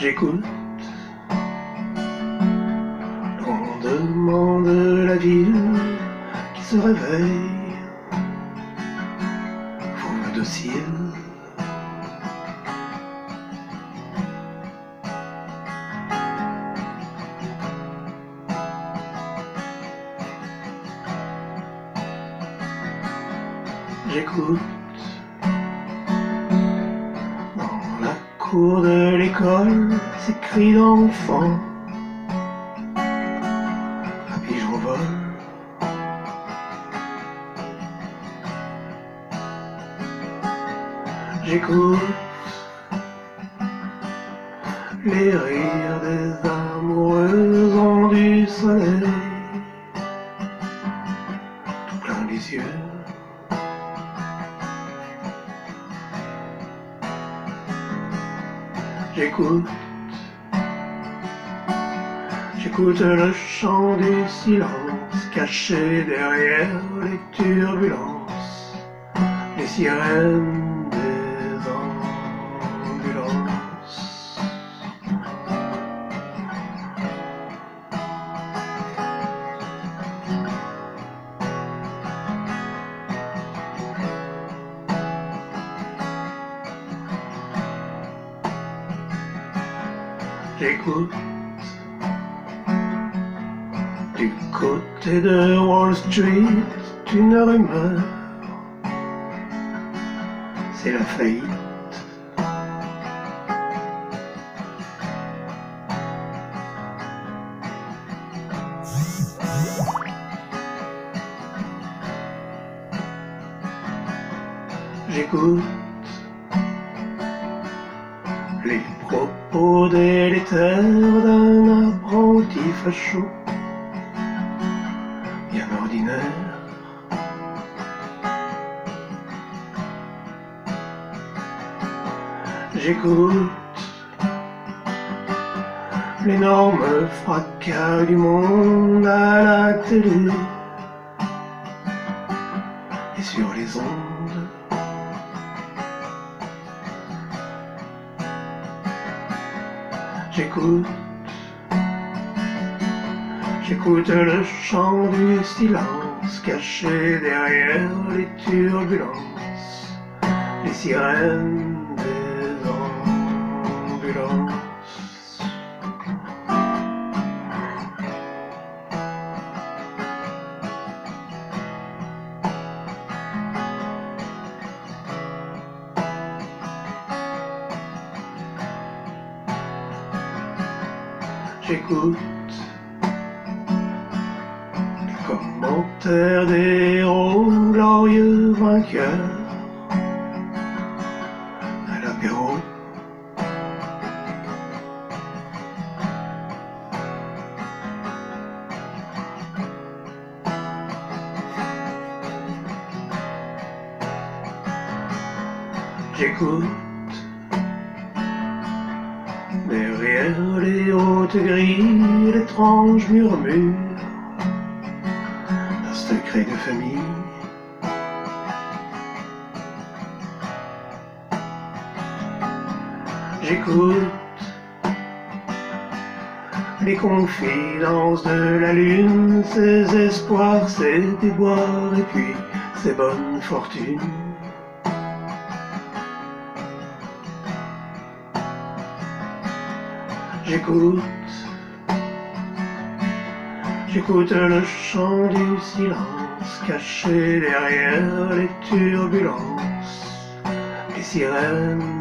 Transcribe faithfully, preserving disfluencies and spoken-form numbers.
J'écoute le grondement de la ville qui se réveille, fougue docile. J'écoute dans la cour de l'école ces cris d'enfants, un pigeon vole. J'écoute les rires des amoureux ont du soleil, tout plein les yeux. J'écoute, j'écoute le chant du silence caché derrière les turbulences, les sirènes des ambulances. J'écoute du côté de Wall Street une rumeur, c'est la faillite. J'écoute les propos délétères d'un apprenti facho, bien ordinaire. J'écoute l'énorme fracas du monde à la télé et sur les ondes. J'écoute, j'écoute le chant du silence caché derrière les turbulences, les sirènes des ambulances. J'écoute les commentaires des héros glorieux vainqueurs à l'apéro. J'écoute derrière les hautes grilles l'étrange murmure d'un secret de famille. J'écoute les confidences de la lune, ses espoirs, ses déboires et puis ses bonnes fortunes. J'écoute, j'écoute le chant du silence caché derrière les turbulences, les sirènes